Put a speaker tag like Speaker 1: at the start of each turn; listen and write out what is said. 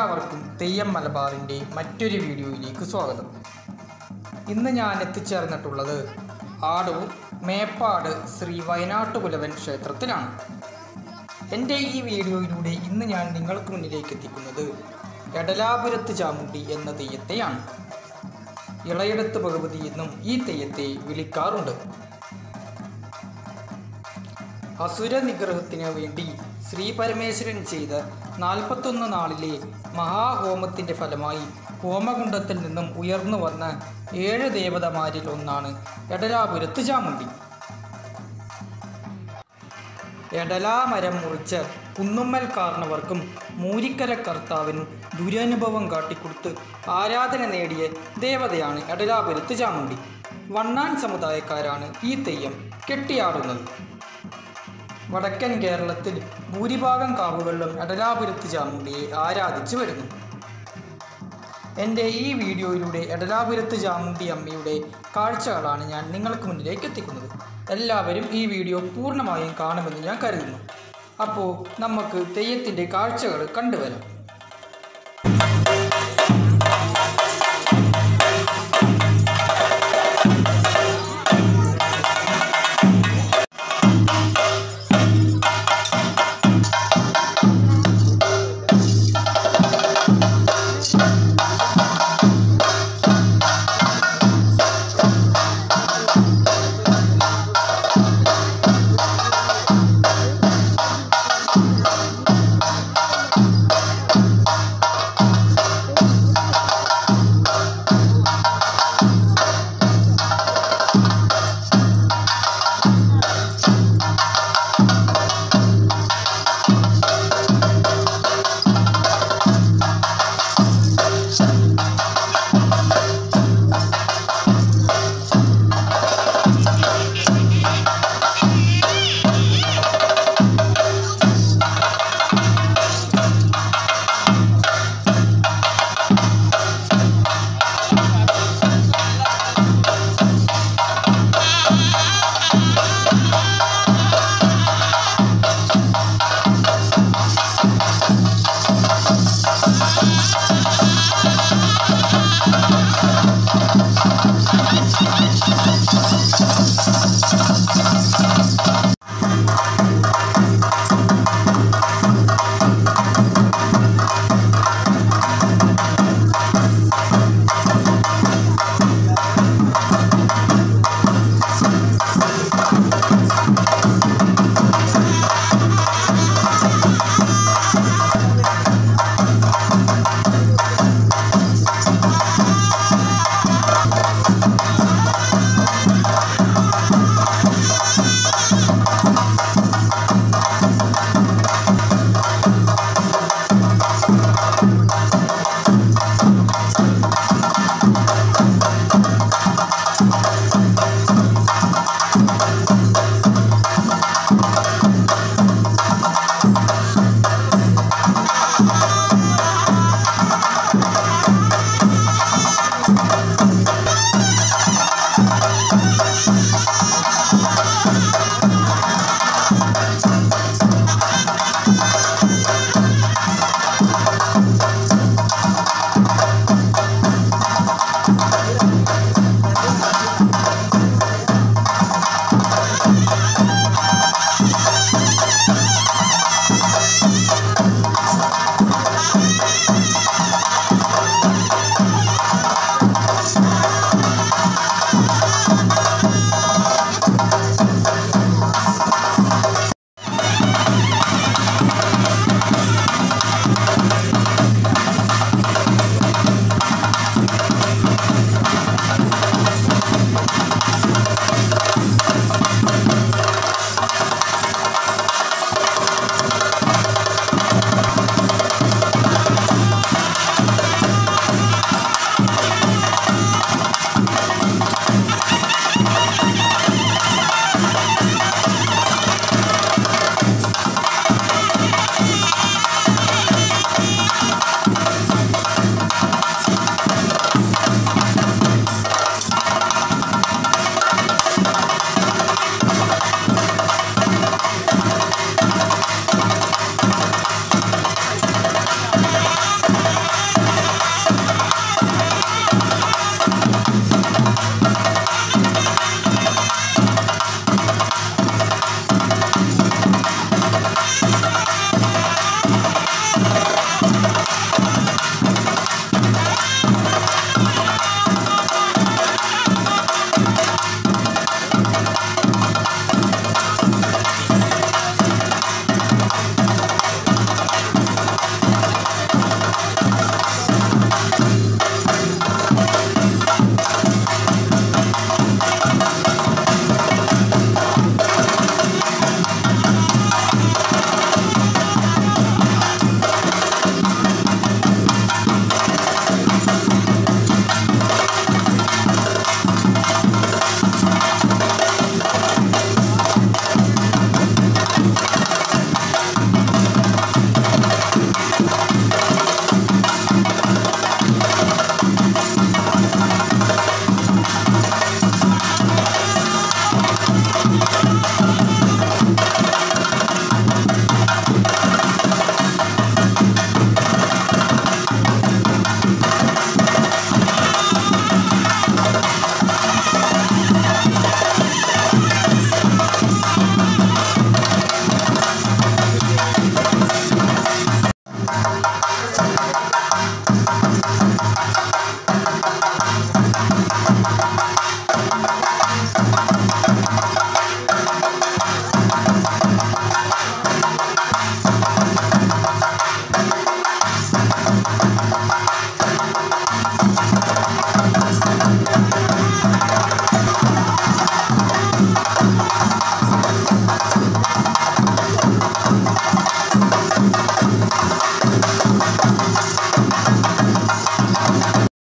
Speaker 1: എല്ലാവർക്കും തെയ്യം മലബാറിൻ്റെ മറ്റൊരു വീഡിയോയിലേക്ക് സ്വാഗതം. ഇന്ന് ഞാൻ എത്തിച്ചേർന്നിട്ടുള്ളത് ആടൂർ മേപ്പാട് ശ്രീ വയനാട്ടുകുലവൻ ക്ഷേത്രത്തിലാണ്. എൻ്റെ ഈ വീഡിയോയിലൂടെ ഇന്ന് ഞാൻ നിങ്ങൾക്ക് മുന്നിലേക്ക് എത്തിക്കുന്നത് എടലാപുരത്ത് ചാമുണ്ഡി എന്ന തെയ്യത്തെയാണ്. ഇളയിടത്ത് ഭഗവതി എന്നും ഈ തെയ്യത്തെ വിളിക്കാറുണ്ട്. അസുര നിഗ്രഹത്തിന് വേണ്ടി ശ്രീ പരമേശ്വരൻ ചെയ്ത 41 നാളിലെ മഹാഹോമത്തിൻ്റെ ഫലമായി ഹോമകുണ്ടത്തിൽ നിന്നും ഉയർന്നു വന്ന 7 ദേവതമാരിൽ ഒന്നാണ് എടലാപുരത്ത് ചാമുണ്ഡി. എടലാമരം മുറിച്ച് കുന്നുമ്മൽ കാർണവർക്കും മൂരിക്കര കർത്താവിനും ദുരനുഭവം കാട്ടിക്കൊടുത്ത് ആരാധന നേടിയ ദേവതയാണ് എടലാപുരത്ത് ചാമുണ്ഡി. വണ്ണാൻ സമുദായക്കാരാണ് ഈ തെയ്യം കെട്ടിയാടുന്നത്. വടക്കൻ കേരളത്തിൽ ഭൂരിഭാഗം കാവുകളിലും എടലാപുരത്ത് ചാമുണ്ഡിയെ ആരാധിച്ചു വരുന്നു. എൻ്റെ ഈ വീഡിയോയിലൂടെ എടലാപുരത്ത് ചാമുണ്ഡി അമ്മയുടെ കാഴ്ചകളാണ് ഞാൻ നിങ്ങൾക്ക് മുന്നിലേക്ക് എത്തിക്കുന്നത്. എല്ലാവരും ഈ വീഡിയോ പൂർണ്ണമായും കാണുമെന്ന് ഞാൻ കരുതുന്നു. അപ്പോൾ നമുക്ക് തെയ്യത്തിൻ്റെ കാഴ്ചകൾ കണ്ടുവരാം.